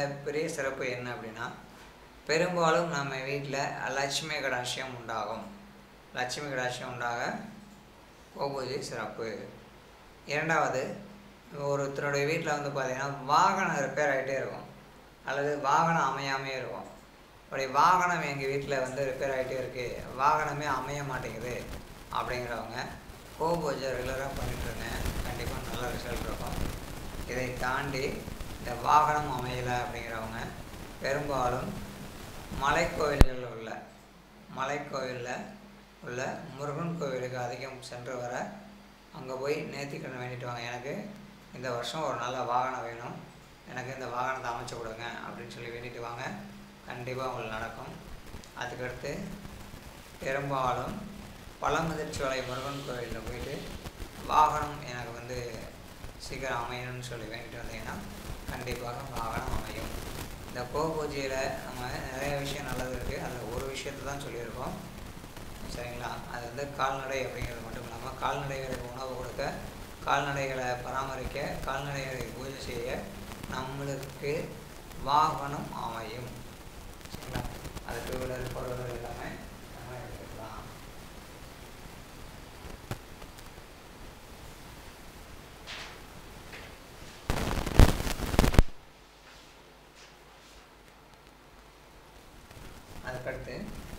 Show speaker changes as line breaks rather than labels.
பெரிய சிறப்பு என்ன அப்படின்னா, பெரும்பாலும் நம்ம வீட்டில் லட்சுமி கடாட்சியம் உண்டாகும். லட்சுமி கடாட்சியம் உண்டாக கோபூஜை சிறப்பு. இரண்டாவது, ஒருத்தருடைய வீட்டில் வந்து பார்த்திங்கன்னா வாகனம் ரிப்பேர் ஆகிட்டே இருக்கும், அல்லது வாகனம் அமையாமே இருக்கும். அப்படி வாகனம் எங்கள் வீட்டில் வந்து ரிப்பேர் ஆகிட்டே இருக்குது, வாகனமே அமைய மாட்டேங்குது அப்படிங்கிறவங்க கோபூஜை ரெகுலராக பண்ணிட்டுருங்க, கண்டிப்பாக நல்ல ரிசல்ட் இருக்கும். இதை தாண்டி இந்த வாகனம் அமையலை அப்படிங்கிறவங்க பெரும்பாலும் மலைக்கோவில்களில் உள்ள முருகன் கோவிலுக்கு அதிகம் சென்று வர அங்கே போய் நேர்த்திக்கடன் வேண்டிட்டு வாங்க. எனக்கு இந்த வருஷம் ஒரு நல்ல வாகனம் வேணும், எனக்கு இந்த வாகனத்தை அமைச்சு கொடுங்க அப்படின்னு சொல்லி வேண்டிட்டு வாங்க, கண்டிப்பாக உங்களுக்கு நடக்கும். அதுக்கடுத்து பெரும்பாலும் பழமுதிர்ச்சோலை முருகன் கோவிலில் போயிட்டு வாகனம் எனக்கு வந்து சீக்கிரம் அமையணும்னு சொல்லி வேண்டிட்டு வந்தீங்கன்னா கண்டிப்பாக வாகனம் அமையும். இந்த கோபூஜையில் நம்ம நிறைய விஷயம் நல்லது இருக்குது, அதில் ஒரு விஷயத்தை தான் சொல்லியிருக்கோம், சரிங்களா? அது வந்து கால்நடை அப்படிங்கிறது மட்டும் இல்லாமல் கால்நடைகளுக்கு உணவு கொடுக்க, கால்நடைகளை பராமரிக்க, கால்நடைகளை பூஜை செய்ய நம்மளுக்கு வாகனம் அமையும், சரிங்களா? அது டூ வீலர் ஃபோர் வீலர் எல்லாமே நம்ம எடுத்துக்கலாம். அதுக்கடுத்து